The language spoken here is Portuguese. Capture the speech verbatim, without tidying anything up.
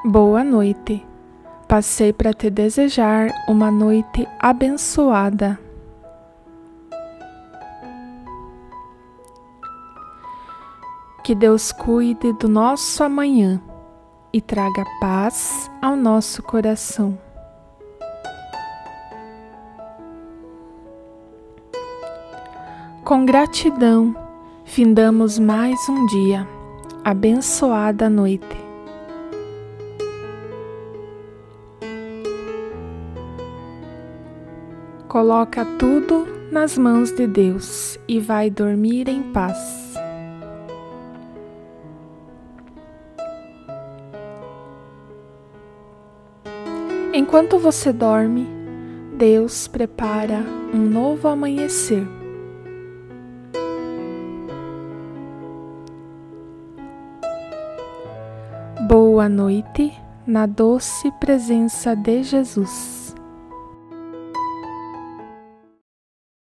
Boa noite. Passei para te desejar uma noite abençoada. Que Deus cuide do nosso amanhã e traga paz ao nosso coração. Com gratidão, findamos mais um dia. Abençoada noite. Coloca tudo nas mãos de Deus e vai dormir em paz. Enquanto você dorme, Deus prepara um novo amanhecer. Boa noite, na doce presença de Jesus.